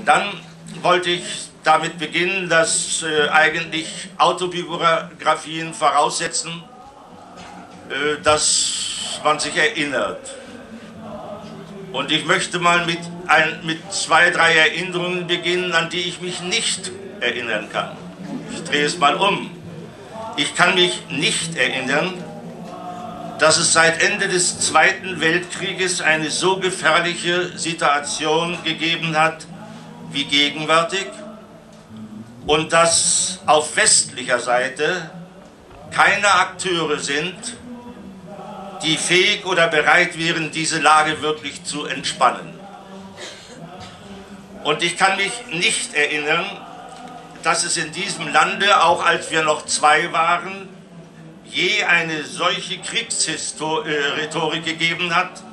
Dann wollte ich damit beginnen, dass eigentlich Autobiografien voraussetzen, dass man sich erinnert. Und ich möchte mal mit 2, 3 Erinnerungen beginnen, an die ich mich nicht erinnern kann. Ich drehe es mal um. Ich kann mich nicht erinnern, dass es seit Ende des Zweiten Weltkrieges eine so gefährliche Situation gegeben hat wie gegenwärtig und dass auf westlicher Seite keine Akteure sind, die fähig oder bereit wären, diese Lage wirklich zu entspannen. Und ich kann mich nicht erinnern, dass es in diesem Lande, auch als wir noch 2 waren, je eine solche Kriegsrhetorik gegeben hat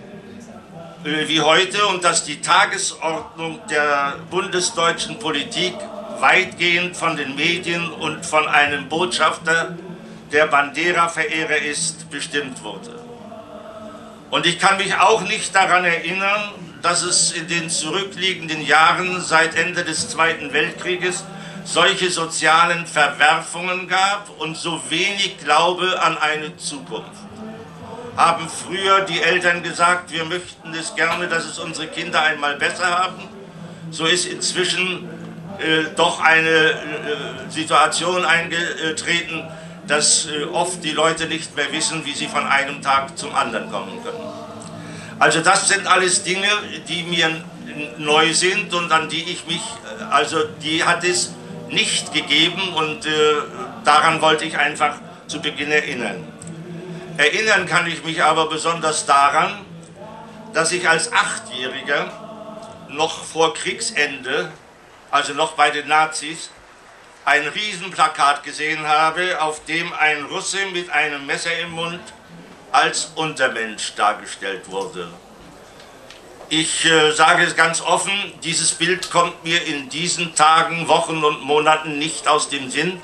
wie heute und dass die Tagesordnung der bundesdeutschen Politik weitgehend von den Medien und von einem Botschafter, der Bandera-Verehrer ist, bestimmt wurde. Und ich kann mich auch nicht daran erinnern, dass es in den zurückliegenden Jahren seit Ende des Zweiten Weltkrieges solche sozialen Verwerfungen gab und so wenig Glaube an eine Zukunft. Haben früher die Eltern gesagt, wir möchten es gerne, dass es unsere Kinder einmal besser haben. So ist inzwischen doch eine Situation eingetreten, dass oft die Leute nicht mehr wissen, wie sie von einem Tag zum anderen kommen können. Also das sind alles Dinge, die mir neu sind und an die ich mich, also die hat es nicht gegeben und daran wollte ich einfach zu Beginn erinnern. Erinnern kann ich mich aber besonders daran, dass ich als 8-Jähriger noch vor Kriegsende, also noch bei den Nazis, ein Riesenplakat gesehen habe, auf dem ein Russe mit einem Messer im Mund als Untermensch dargestellt wurde. Ich sage es ganz offen, dieses Bild kommt mir in diesen Tagen, Wochen und Monaten nicht aus dem Sinn,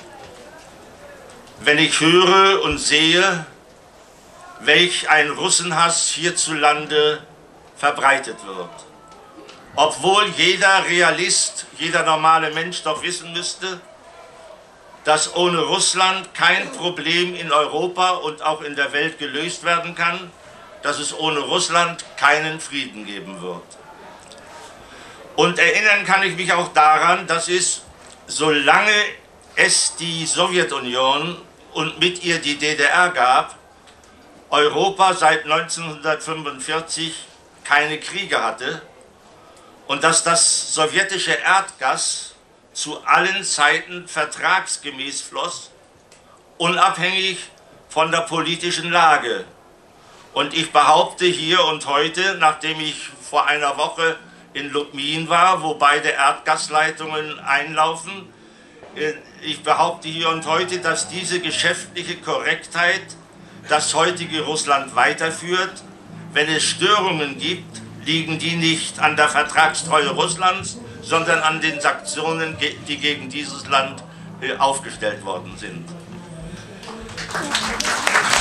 wenn ich höre und sehe, welch ein Russenhass hierzulande verbreitet wird. Obwohl jeder Realist, jeder normale Mensch doch wissen müsste, dass ohne Russland kein Problem in Europa und auch in der Welt gelöst werden kann, dass es ohne Russland keinen Frieden geben wird. Und erinnern kann ich mich auch daran, dass es, solange es die Sowjetunion und mit ihr die DDR gab, Europa seit 1945 keine Kriege hatte und dass das sowjetische Erdgas zu allen Zeiten vertragsgemäß floss, unabhängig von der politischen Lage. Und ich behaupte hier und heute, nachdem ich vor einer Woche in Lubmin war, wo beide Erdgasleitungen einlaufen, ich behaupte hier und heute, dass diese geschäftliche Korrektheit das heutige Russland weiterführt. Wenn es Störungen gibt, liegen die nicht an der Vertragstreue Russlands, sondern an den Sanktionen, die gegen dieses Land aufgestellt worden sind.